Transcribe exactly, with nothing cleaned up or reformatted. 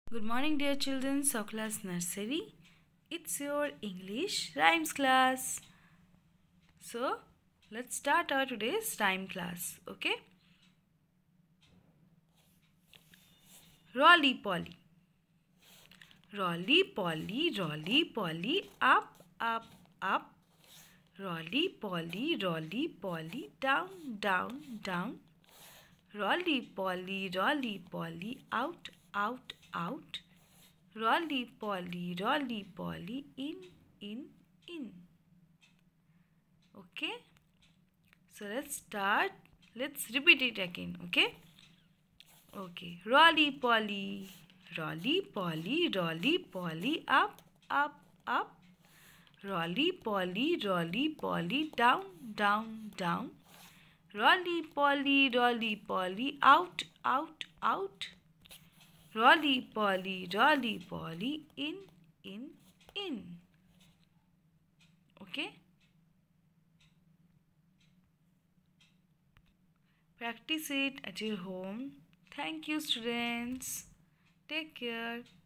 Good morning, dear children of class nursery. It's your English rhymes class. So, let's start our today's rhyme class. Okay? Rolly Polly. Rolly Polly, Rolly Polly, up, up, up. Rolly Polly, Rolly Polly, down, down, down. Rolly Polly, Rolly Polly, out, out, out. Rolly Polly, Rolly Polly, in, in, in. Okay? So let's start. Let's repeat it again. Okay? Okay. Rolly Polly, Rolly Polly, Rolly Polly, up, up, up. Rolly Polly, Rolly Polly, down, down, down. Rolly Polly, Rolly Polly, out, out, out. Rolly Polly, Rolly Polly, in, in, in. Okay? Practice it at your home. Thank you, students. Take care.